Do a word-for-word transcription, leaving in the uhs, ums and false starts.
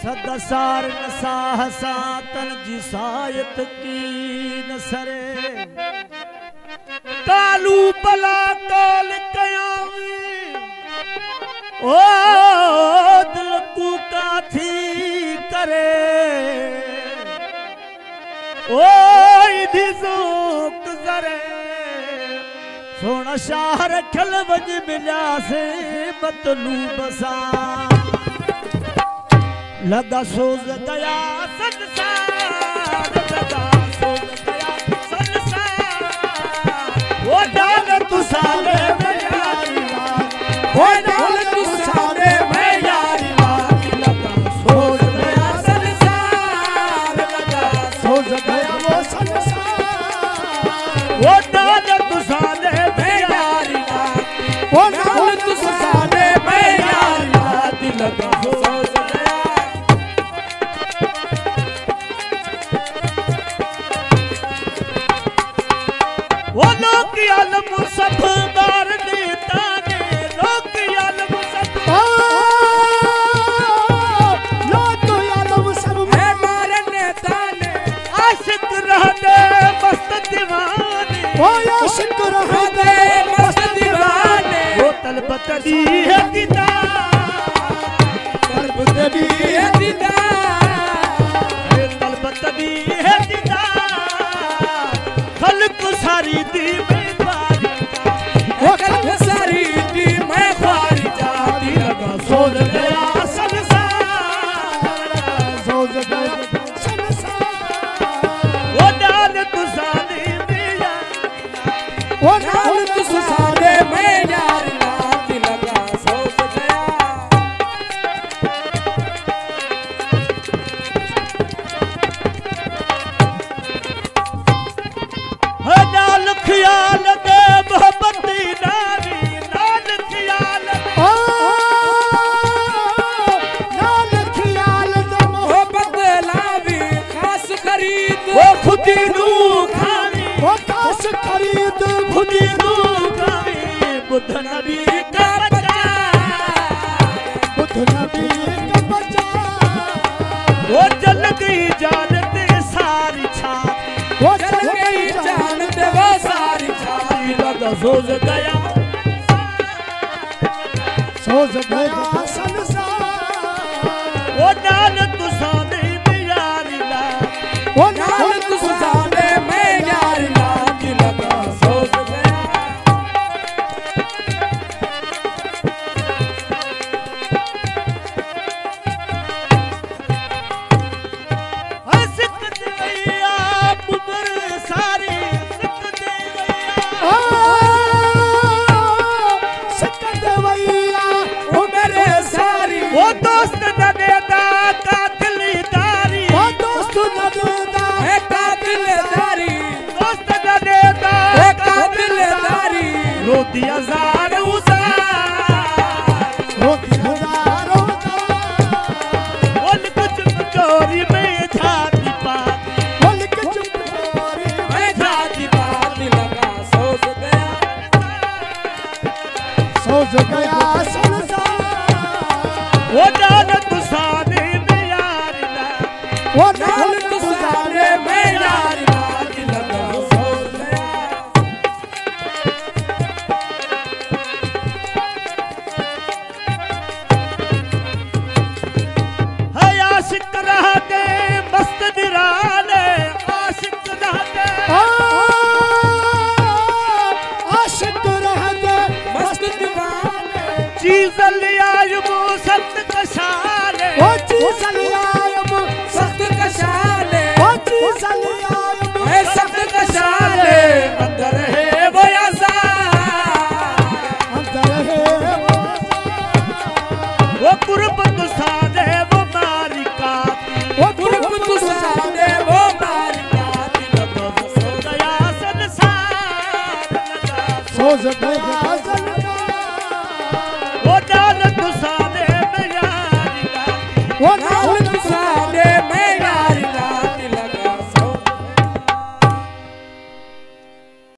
सदसार नसाह सातन जिसायत की नसरे कालू बला काल कयावी ओ दिल कू काथी करे ओ इधी ज़ोक ज़रे सोना शाहर खल वज मिला से मतलूब सा लगा सोज गया संसार लगा सोज गया संसार वो डाल तू साले में यारी वो डाल तू साले में यारी लगा सोज गया संसार लगा सोज गया वो संसार वो डाल तू साले में यारी वो डाल तू साले में यारी लगा वो लोग आलम सब बार देता ने लोग आलम सब लोग आलम सब है बार देता ने आशिक रहते मस्त दीवाने वो आशिक रहते मस्त दीवाने वो तलबत दी है दीदार तलबत दी है दीदार तलबत दी है दीदार खल्क सारी दी मैं ख्वारी वो खल्क सारी दी मैं ख्वारी जाती लगा सोच गया संसार सोच गया संसार वो डाल तू साले में यार वो डाल तू साले में यार जाती लगा सोच गया नाल ख्याल दे मोहब्बती नारी नाल ख्याल नाल ख्याल दे मोहब्बत लावी खास खरीद वो खुदी नू खावी वो खास खरीद खुदी नू खावी बुद्ध नबी का बच्चा बुद्ध नबी का बच्चा वो जल गई जान ते सारी छाती वो जल गई जान ते वो सारी छाती लगा सोच गया सोच गया संसार वो नाल तू साले में यारी ला वो नाल तू साले में यारी ला लगा सोच गया हंसत गया पुबर सारी वो दोस्त न देता कातिलदारी वो दोस्त न देता है कातिलदारी दोस्त न देता है कातिलदारी रोती हजार उजार रोती हजार उजार मुल्क चुप चोरी में जाती पाती मुल्क चुप चोरी में जाती पाती लगा सोच गया सोच गया वो डाल तू साले में यारी ला वो डाल तू साले में यारी ला लगा सोच गया है आशिक रहते मस्त निराले आशिक रहते आशिक रहते मस्त दीवाने चीज लिया वो सख्त कशाले वो चीज लिया वो सख्त कशाले वो चीज लिया वो सख्त कशाले अंदर है वो आज़ाद अंदर है वो वो कुर्ब तू साले वो मारी काती वो कुर्ब तू साले वो मारी काती लगा सोच गया संसार लगा सोच गया संसार वो डाल तू साले में यारी ला वो डाल